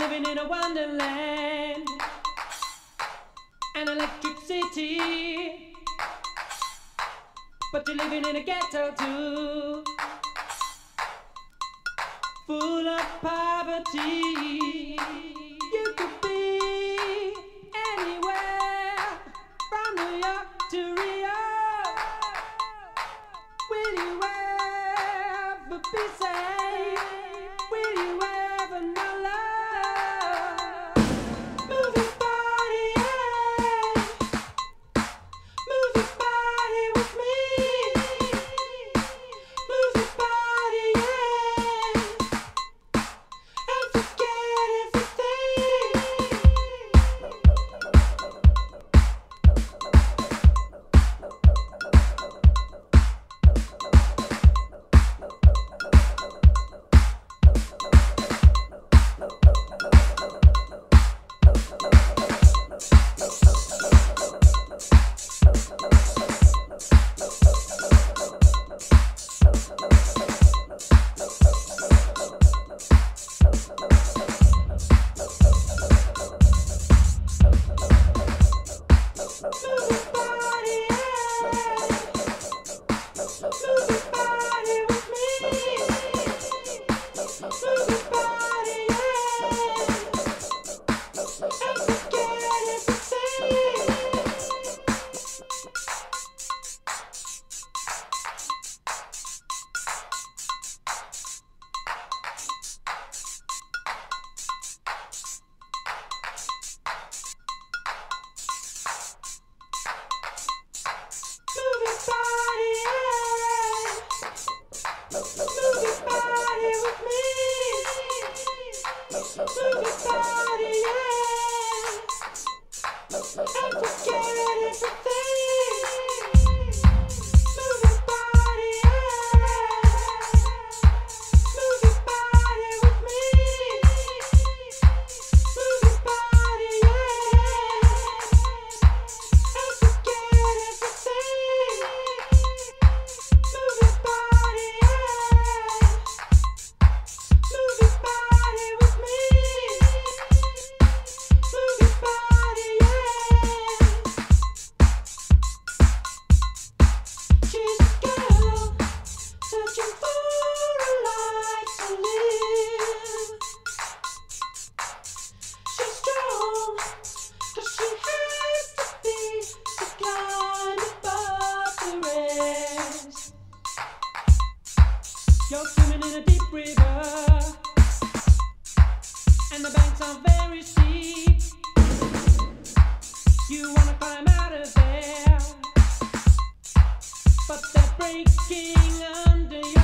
living in a wonderland, an electric city, but you're living in a ghetto too, full of poverty. You could be anywhere, from New York to Rio. Will you ever be safe? Will you ever know love? Move your body, yeah. Move your body with me. Move your body, yeah. And forget everything. You're swimming in a deep river, and the banks are very steep. You wanna climb out of there, but they're breaking under your